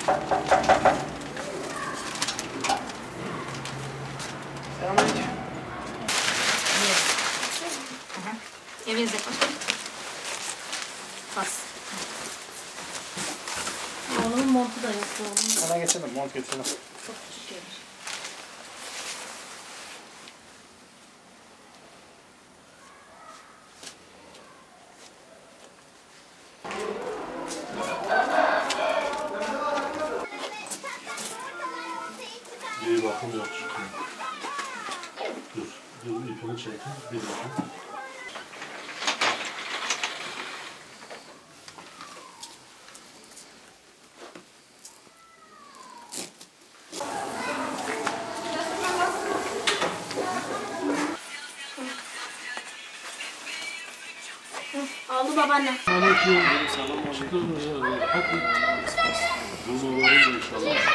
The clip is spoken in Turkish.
Selamünaleyküm. Evinizde koş. Bas. Oğlumun montu da yok oğlum. Hemen getirdim, mont getirdim. Çok küçük gelmiş. Bir bakım yok çünkü. Dur ipini çekin, bir bakım. Aldı babaanne. Aleyküm. Selam. Hadi. Durma var inşallah.